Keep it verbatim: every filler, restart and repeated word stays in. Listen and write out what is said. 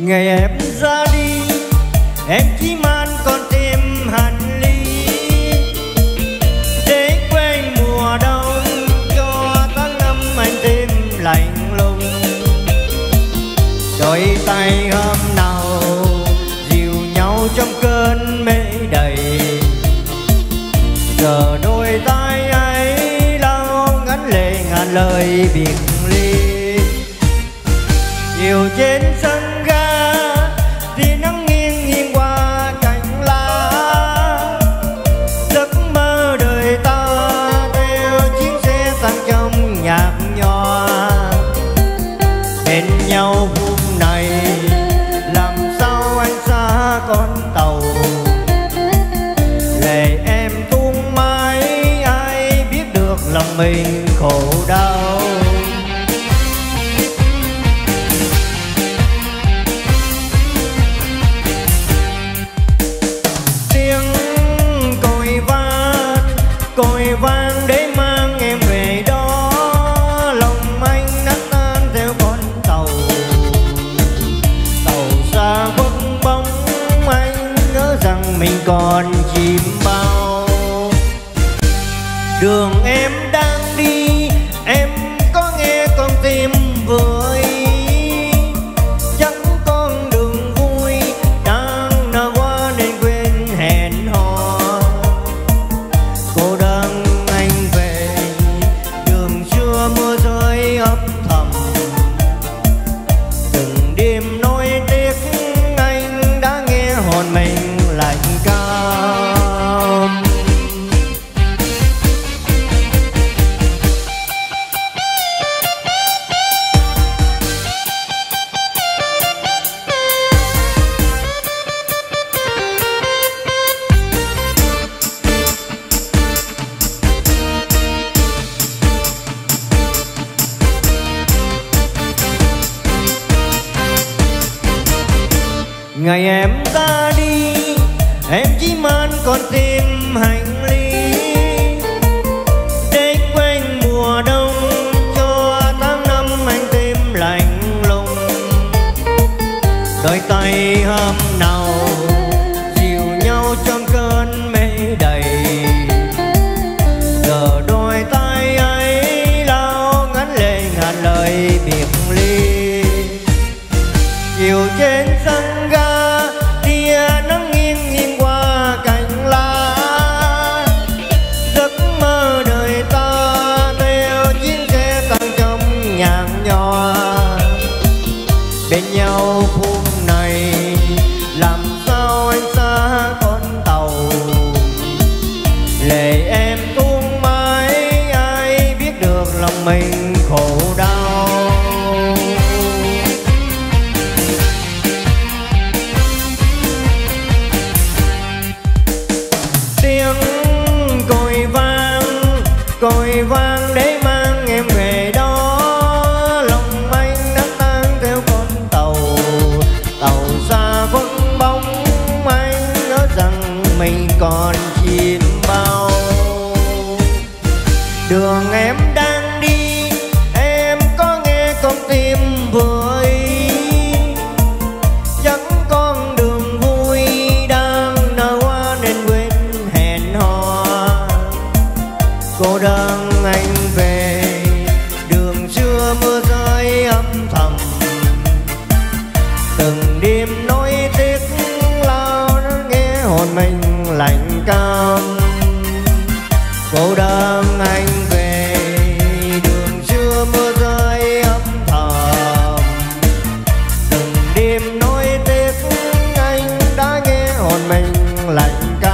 Ngày em ra đi em chỉ mang con tim hành ly, để quên mùa đông cho tháng năm anh tim lạnh lùng. Đôi tay hôm nào dìu nhau trong cơn mê đầy, giờ đôi tay ấy lau ngắn lệ ngàn lời biệt ly. Chiều trên sân ga thì nắng nghiêng nghiêng qua cành lá, giấc mơ đời ta theo chuyến xe tan trong nhạc nhòa. Bên nhau phút này làm sao anh xa con tàu, lệ em tuôn mãi ai biết được lòng mình khổ đau. Còi vang để mang em về đó, lòng anh nát tan theo con tàu. Tàu xa khuất bóng anh ngỡ rằng mình còn chìm bao. Đường em đang đi em có nghe con tim vừa ý, chắc con đường vui đang nở qua nên quên hẹn hò. Cô đơn anh về đường xưa mưa rơi âm thầm, từng đêm nỗi tiếc anh đã nghe hồn mình lạnh cam. Ngày em ra đi em chỉ mang con tim hành ly, để quên mùa đông cho tháng năm anh tim lạnh lùng. Đôi tay hôm nào dìu nhau trong cơn mê đầy, giờ đôi tay ấy lau ngắn lệ ngàn lời biệt ly. Chiều trên sân ga tia nắng nghiêng nghiêng qua cành lá, giấc mơ đời ta theo chuyến xe tan trong nhạc nhòa. Bên nhau phút này làm sao anh xa con tàu, lệ em tuôn mãi ai biết được lòng mình khổ đau. Còi vang để mang em về đó, lòng anh đã tan theo con tàu. Tàu xa khuất bóng anh ngỡ rằng mình còn chìm bao. Đường em đang đi em có nghe con tim vừa ý, chắc con đường vui đang nở hoa nên quên hẹn hò. Cô đơn anh về đường xưa mưa rơi âm thầm, từng đêm nỗi tiếc lao nghe hồn mình lạnh cam. Cô đơn anh về đường xưa mưa rơi âm thầm, từng đêm nỗi tiếc anh đã nghe hồn mình lạnh cam.